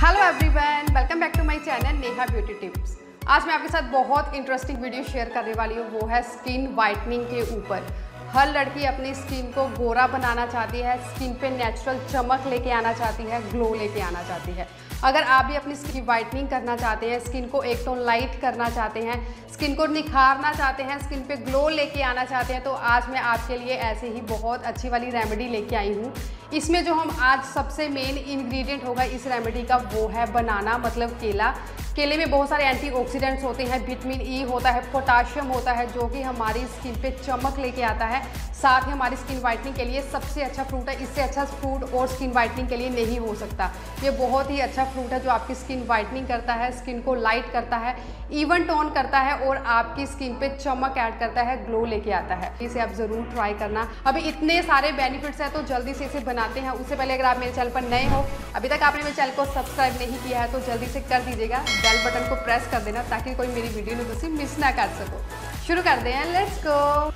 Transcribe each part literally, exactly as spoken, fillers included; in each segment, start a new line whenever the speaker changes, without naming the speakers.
Hello everyone, welcome back to my channel Neha beauty tips. आज मैं आपके साथ बहुत इंटरेस्टिंग वीडियो शेयर करने वाली हूँ, वो है स्किन वाइटनिंग के ऊपर। हर लड़की अपनी स्किन को गोरा बनाना चाहती है, स्किन पे नेचुरल चमक लेके आना चाहती है, ग्लो लेके आना चाहती है। अगर आप भी अपनी स्किन वाइटनिंग करना चाहते हैं, स्किन को एक टोन लाइट करना चाहते हैं, स्किन को निखारना चाहते हैं, स्किन पे ग्लो लेके आना चाहते हैं, तो आज मैं आपके लिए ऐसे ही बहुत अच्छी वाली रेमेडी लेके आई हूँ। इसमें जो हम आज सबसे मेन इंग्रेडिएंट होगा इस रेमेडी का, वो है बनाना, मतलब केला। केले में बहुत सारे एंटीऑक्सीडेंट्स होते हैं, विटामिन ई होता है, पोटाशियम होता है, जो कि हमारी स्किन पे चमक लेके आता है। साथ ही हमारी स्किन वाइटनिंग के लिए सबसे अच्छा फ्रूट है। इससे अच्छा फ्रूट और स्किन वाइटनिंग के लिए नहीं हो सकता। ये बहुत ही अच्छा फ्रूट है जो आपकी स्किन वाइटनिंग करता है, स्किन को लाइट करता है, इवन टोन करता है और आपकी स्किन पे चमक ऐड करता है, ग्लो लेके आता है। इसे आप ज़रूर ट्राई करना। अभी इतने सारे बेनिफिट्स हैं तो जल्दी से इसे बनाते हैं। उससे पहले अगर आप मेरे चैनल पर नए हो, अभी तक आपने मेरे चैनल को सब्सक्राइब नहीं किया है, तो जल्दी से कर दीजिएगा। बेल बटन को प्रेस कर देना ताकि कोई मेरी वीडियो नोटिफिकेशन मिस ना कर सको। शुरू करते हैं, लेट्स गो।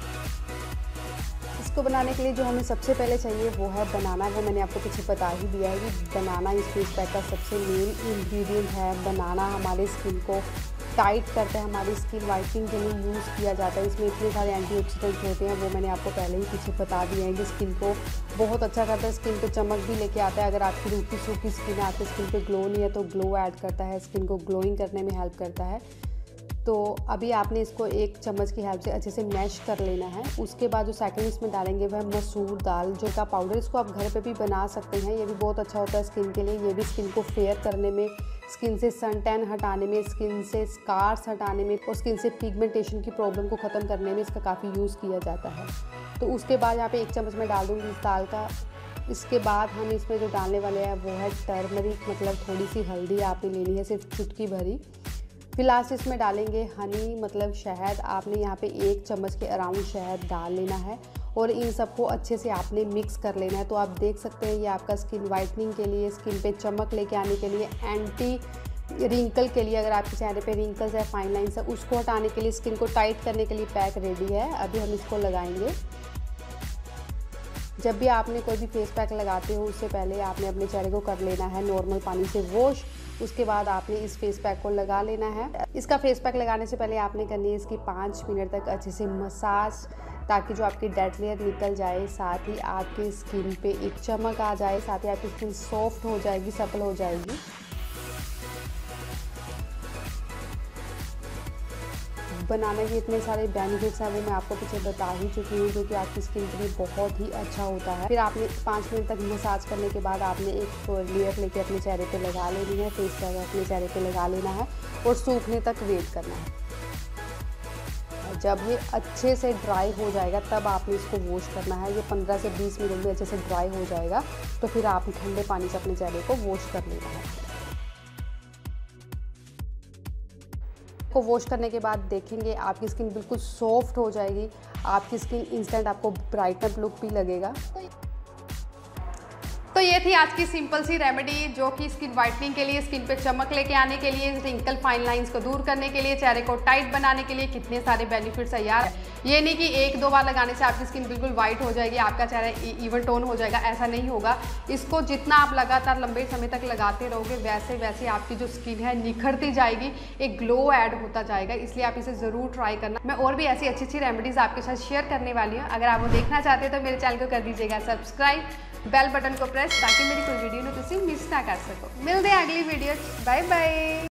इसको बनाने के लिए जो हमें सबसे पहले चाहिए वो है बनाना। वो मैंने आपको पीछे बता ही दिया है कि बनाना इस फेस पैक का सबसे मेन इंग्रेडिएंट है। बनाना हमारे स्किन को टाइट करता है, हमारी स्किन वाइटनिंग के लिए यूज़ किया जाता है। इसमें इतने सारे एंटीऑक्सीडेंट्स होते हैं, वो मैंने आपको पहले ही पीछे बता दिए हैं कि स्किन को बहुत अच्छा करता है, स्किन पे चमक भी लेके आता है। अगर आपकी रूखी सूखी स्किन है, आपकी स्किन पे ग्लो नहीं है, तो ग्लो ऐड करता है, स्किन को ग्लोइंग करने में हेल्प करता है। तो अभी आपने इसको एक चम्मच की हेल्प से अच्छे से मैश कर लेना है। उसके बाद जो सेकंड इसमें डालेंगे वह मसूर दाल जो का पाउडर। इसको आप घर पे भी बना सकते हैं, ये भी बहुत अच्छा होता है स्किन के लिए। ये भी स्किन को फेयर करने में, स्किन से सन टैन हटाने में, स्किन से स्कार्स हटाने में और स्किन से पिगमेंटेशन की प्रॉब्लम को ख़त्म करने में इसका काफ़ी यूज़ किया जाता है। तो उसके बाद यहाँ पे एक चम्मच मैं डाल दूँगी इस दाल का। इसके बाद हम इसमें जो डालने वाले हैं वो है टर्मरिक, मतलब थोड़ी सी हल्दी आपने लेनी है, सिर्फ चुटकी भरी। फिर लास्ट इसमें डालेंगे हनी, मतलब शहद। आपने यहाँ पे एक चम्मच के अराउंड शहद डाल लेना है और इन सबको अच्छे से आपने मिक्स कर लेना है। तो आप देख सकते हैं ये आपका स्किन वाइटनिंग के लिए, स्किन पे चमक लेके आने के लिए, एंटी रिंकल के लिए, अगर आपके चेहरे पे रिंकल्स है, फाइन लाइन्स है, उसको हटाने के लिए, स्किन को टाइट करने के लिए पैक रेडी है। अभी हम इसको लगाएंगे। जब भी आपने कोई भी फेस पैक लगाते हो उससे पहले आपने अपने चेहरे को कर लेना है नॉर्मल पानी से वॉश। उसके बाद आपने इस फेस पैक को लगा लेना है। इसका फेस पैक लगाने से पहले आपने करनी है इसकी पाँच मिनट तक अच्छे से मसाज, ताकि जो आपकी डेड लेयर निकल जाए, साथ ही आपकी स्किन पे एक चमक आ जाए, साथ ही आपकी स्किन सॉफ्ट हो जाएगी, सपल हो जाएगी। बनाने के इतने सारे बेनिफिट्स हैं वो मैं आपको पीछे बता ही चुकी हूँ, जो कि आपकी स्किन के लिए बहुत ही अच्छा होता है। फिर आपने पाँच मिनट तक मसाज करने के बाद आपने एक लेयर लेके अपने चेहरे पे लगा लेनी है, फेस पैक अपने चेहरे पे लगा लेना है और सूखने तक वेट करना है। जब ये अच्छे से ड्राई हो जाएगा तब आपने इसको वॉश करना है। ये पंद्रह से बीस मिनट में अच्छे से ड्राई हो जाएगा, तो फिर आप ठंडे पानी से अपने चेहरे को वॉश कर लेना है। को वॉश करने के बाद देखेंगे आपकी स्किन बिल्कुल सॉफ्ट हो जाएगी, आपकी स्किन इंस्टेंट आपको ब्राइटन लुक भी लगेगा। तो ये थी आज की सिंपल सी रेमेडी, जो कि स्किन वाइटनिंग के लिए, स्किन पे चमक लेके आने के लिए, रिंकल फाइन लाइंस को दूर करने के लिए, चेहरे को टाइट बनाने के लिए। कितने सारे बेनिफिट्स है यार। ये नहीं कि एक दो बार लगाने से आपकी स्किन बिल्कुल वाइट हो जाएगी, आपका चेहरा इवन टोन हो जाएगा, ऐसा नहीं होगा। इसको जितना आप लगातार लंबे समय तक लगाते रहोगे वैसे वैसे आपकी जो स्किन है निखरती जाएगी, एक ग्लो ऐड होता जाएगा। इसलिए आप इसे ज़रूर ट्राई करना। मैं और भी ऐसी अच्छी अच्छी रेमेडीज़ आपके साथ शेयर करने वाली हूँ। अगर आप वो देखना चाहते हैं तो मेरे चैनल को कर दीजिएगा सब्सक्राइब, बेल बटन को प्रेस, ताकि मेरी कोई वीडियो नोटिफिकेशन मिस ना कर सको। मिलते हैं अगली वीडियो। Bye bye.